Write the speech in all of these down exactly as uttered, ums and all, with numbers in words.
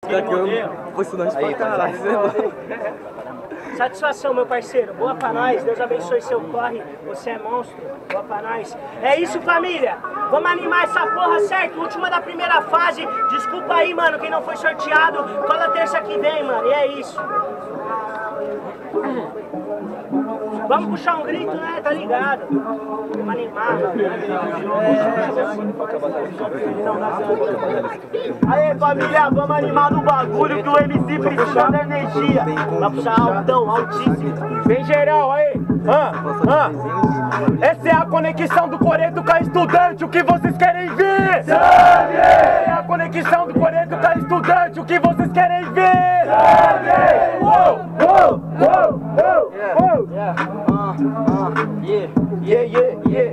Satisfação, meu parceiro. Boa pra nós. Deus abençoe seu corre. Você é monstro. Boa pra nós. É isso, família. Vamos animar essa porra, certo? Última da primeira fase. Desculpa aí, mano, quem não foi sorteado. Cola terça que vem, mano. E é isso. Vamos puxar um grito, né? Tá ligado? Vamos animar. É... Aê, família, vamos animar no bagulho que o M C precisa da energia. Vai puxar altão, altíssimo. Vem geral, aí. Ah, ah. Essa é a conexão do Coreto com a estudante, o que vocês querem ver? Sangue! Essa é a conexão do Coreto com a estudante, o que vocês querem ver? Sangue! Uou, uou, uou, uou, uou. Yeah, uh, uh, yeah, yeah, yeah, yeah.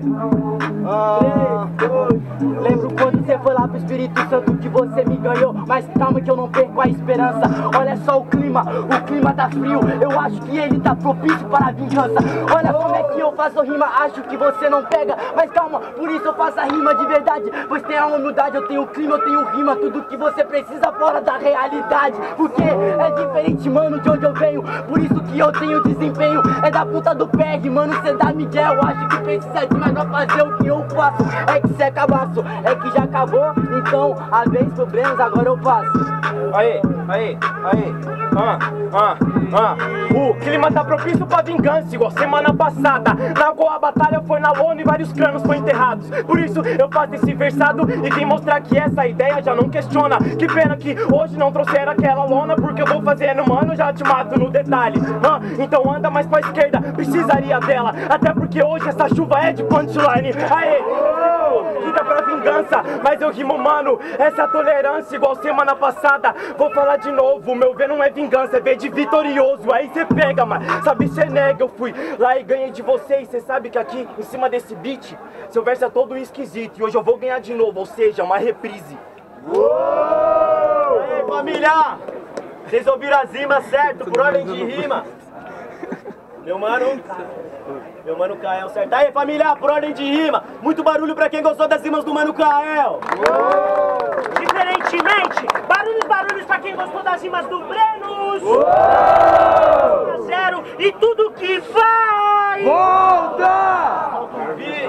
Uh, lembro quando você foi lá pro Espírito Santo que você me ganhou, mas calma que eu não perco a esperança. Olha só o clima, o clima tá frio, eu acho que ele tá propício para a vingança. Olha como é que eu faço rima, acho que você não pega, mas calma, por isso eu faço a rima de verdade. Pois tem a humildade, eu tenho clima, eu tenho rima, tudo que você precisa fora da realidade. Porque é diferente, mano, de onde eu venho, por isso que eu tenho desempenho. É da puta do pé, mano, cê dá Miguel. Acho que precisa de mais pra fazer o que eu faço. É que cê é cabaço, é que já acabou. Então, a vez pro Brenos, agora eu passo. Aí, aí, aí. Ah, ah, ah. O clima tá propício pra vingança, igual semana passada, na qual a batalha foi na lona e vários crânios foram enterrados. Por isso eu faço esse versado e vim mostrar que essa ideia já não questiona. Que pena que hoje não trouxeram aquela lona, porque eu vou fazendo, mano, já te mato no detalhe. Ah, então anda mais pra esquerda, precisaria dela, até porque hoje essa chuva é de punchline. Aê, fica pra vingança, mas eu rimo, mano, essa tolerância igual semana passada. Vou falar de novo, meu ver não é vingança, é ver de vitorioso. Aí cê pega, mas sabe, cê nega. Eu fui lá e ganhei de vocês. Cê sabe que aqui, em cima desse beat, seu verso é todo esquisito. E hoje eu vou ganhar de novo, ou seja, uma reprise. Uou! Ei, família! Vocês ouviram as rimas, certo? Por ordem de rima. Meu mano... Meu mano Kael, certo? Aí, família, por ordem de rima. Muito barulho pra quem gostou das rimas do mano Kael. Uou! Diferentemente, barulhos, barulhos pra quem gostou das rimas do Brenos. Uou! Zero e tudo que vai... Volta! Solta o beat.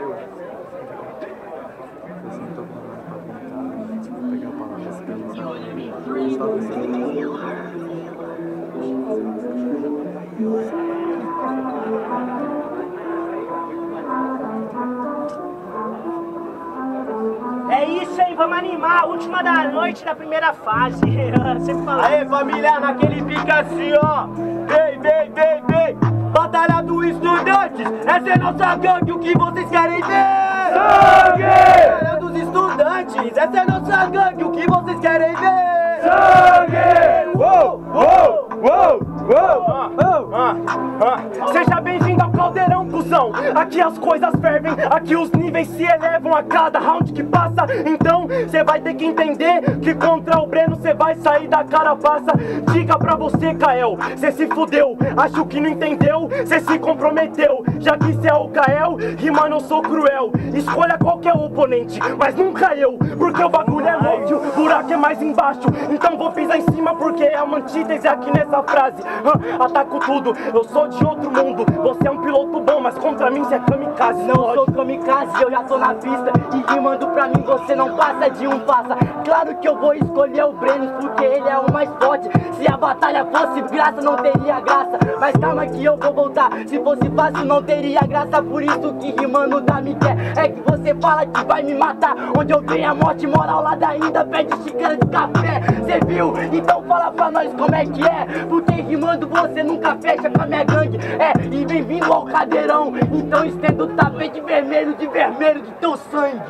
É isso, hein? Vamos animar. Última da noite da primeira fase. Sempre falando. Aê, família, naquele pique assim, ó. Vem, vem, vem, vem. Batalha dos estudantes. Essa é nossa gangue. O que vocês querem ver? Sangue! Batalha dos estudantes. Essa é nossa gangue. O que vocês querem ver? Sangue! Uou, uou, uou, uou. Ah, ah, ah. Seja bem-vindo ao Caldeirão, cuzão. Aqui as coisas fervem, aqui os níveis se elevam a cada round que passa. Então cê vai ter que entender que contra o Breno cê vai sair da carapaça. Diga pra você, Kael, cê se fudeu. Acho que não entendeu, cê se comprometeu. Já que cê é o Kael, rimando eu sou cruel. Escolha qualquer oponente, mas nunca eu, porque o bagulho é louco, o buraco é mais embaixo. Então vou pisar em cima porque é uma antítese aqui nessa frase. ah, Ataco tudo, eu sou de outro mundo. Você é um piloto bom, mas contra mim cê é kamikaze. Não sou kamikaze, eu já tô na pista. E rimando pra mim você não passa de um passa. Claro que eu vou escolher o Brenos porque ele é o mais forte. Se a batalha fosse graça não teria graça. Mas calma que eu vou voltar. Se fosse fácil não teria graça. Por isso que rimando da me quer. É que você fala que vai me matar. Onde eu venho a morte moral lá da ainda pede xícara de café. Cê viu? Então fala pra nós como é que é. Porque rimando você nunca fecha com a minha gangue. É, e bem-vindo ao Caldeirão. Então estenda o tapete vermelho de vermelho do teu sangue.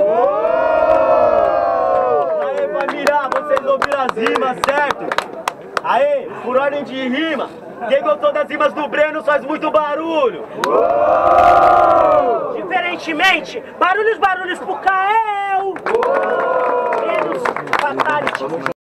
Aê, família, vocês ouviram as rimas, certo? Aê, por ordem de rima. Quem gostou das rimas do Breno faz muito barulho. Uou! Diferentemente, barulhos, barulhos pro Kael. Brenos, fatality.